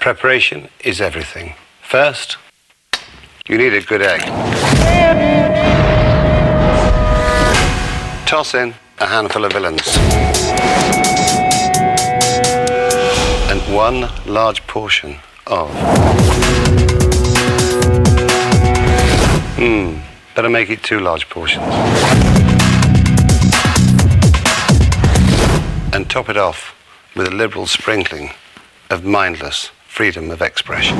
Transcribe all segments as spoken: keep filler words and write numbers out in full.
Preparation is everything. First, you need a good egg. Toss in a handful of villains. And one large portion of... Hmm, better make it two large portions. And top it off with a liberal sprinkling of mindless freedom of expression.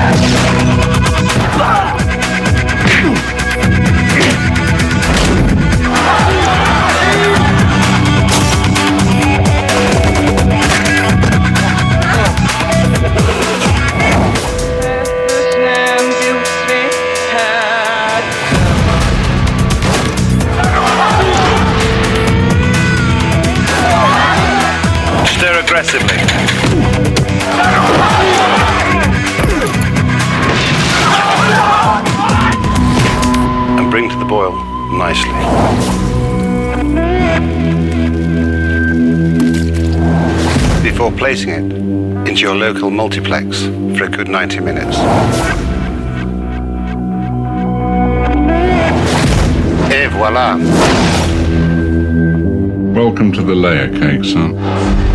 Stir aggressively. And bring to the boil nicely. Before placing it into your local multiplex for a good ninety minutes. Et voila! Welcome to the layer cake, son.